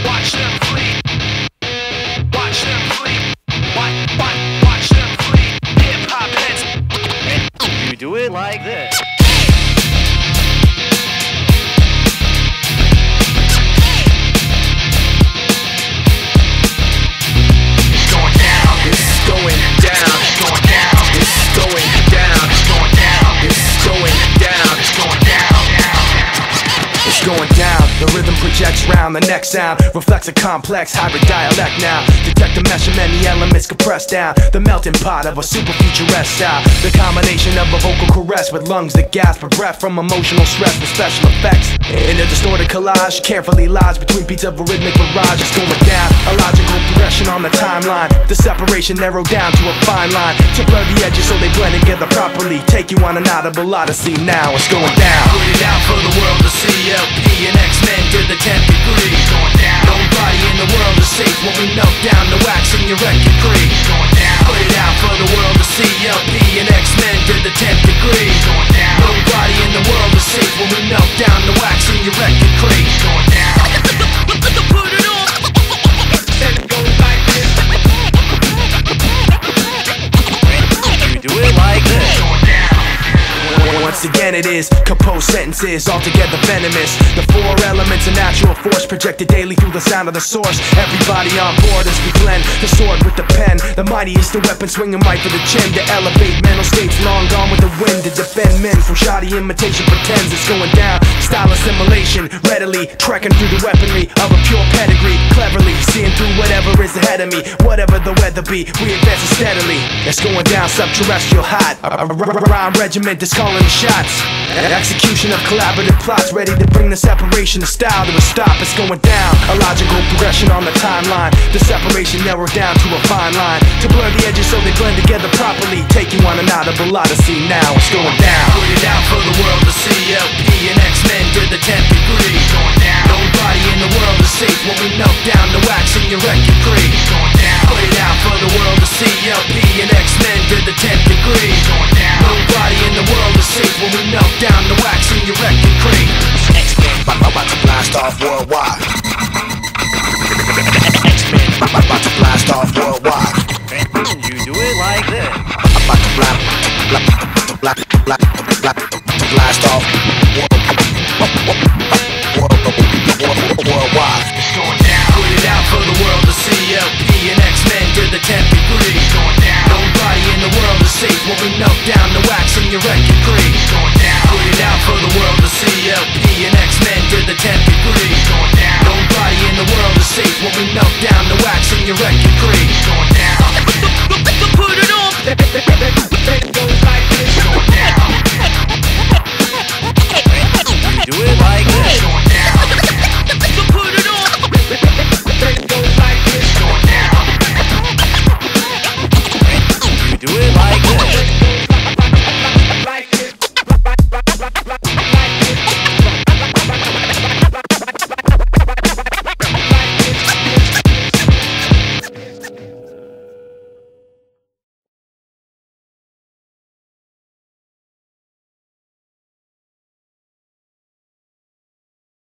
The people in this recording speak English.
watch them flee. Watch them flee. Watch them flee. Hip hop heads. You do it like this. It's going down. It's going down. It's going down. It's going down. It's going down. It's going down. It's going down. It's going down, the rhythm projects round. The next sound reflects a complex hybrid dialect now. Detect the mesh of many elements compressed down. The melting pot of a super futuresque style. The combination of a vocal caress with lungs that gasp for breath from emotional stress with special effects. In a distorted collage, carefully lies between beats of a rhythmic barrage. It's going down, a logical progression on the timeline. The separation narrowed down to a fine line to blur the edges so they blend together properly. Take you on an audible odyssey now. It's going down. Put it out for the world to see. LP and X-Men to the 10th degree. It's going down. Nobody in the world is safe when we melt down the wax in your record creek. It's going down. Put it out for the world to see. LP and X-Men to the 10th degree. It's going down. Nobody in the world is safe when we melt down the wax in your record creek. It's going down. Put it on. And it goes like this. You do it like this. It's going down. Once again it is composed sentences altogether venomous. The four elements of natural force projected daily through the sound of the source. Everybody on board as we blend the sword with the pen. The mightiest the weapon swinging right for the chin. To elevate mental states long gone with the wind. To defend men from shoddy imitation pretends. It's going down, style assimilation. Readily trekking through the weaponry of a pure pedigree. Cleverly seeing through whatever is ahead of me. Whatever the weather be, we advance steadily. It's going down subterrestrial hot. A rhyme regiment that's calling the shots. Execution of collaborative plots, ready to bring the separation of style to a stop. It's going down, a logical progression on the timeline. The separation narrowed down to a fine line to blur the edges so they blend together properly. Take you on an audible odyssey now. It's going down. Put it out for the world to see. LP and X-Men to the 10th degree. It's going down. Nobody in the world is safe when we melt down the wax in your record creek. It's going down. Put it out for the world to see. LP and X-Men to the 10th degree. It's going down. Nobody in the world is safe when we melt down the wax in your record creek. X-Men about to blast off worldwide. X-Men about to blast off worldwide. You do it like this. About to blast off worldwide. It's going down. Put it out for the world to see. LP and X-Men to the 10th degree. It's going down. Nobody in the world is safe when we melt down the wax in your record creek. It's going down. Put it out for the world to see. LP and X-Men to the 10th degree. It's going down. Nobody in the world is safe when we melt down the wax in your record creek. It's going down. Put it on.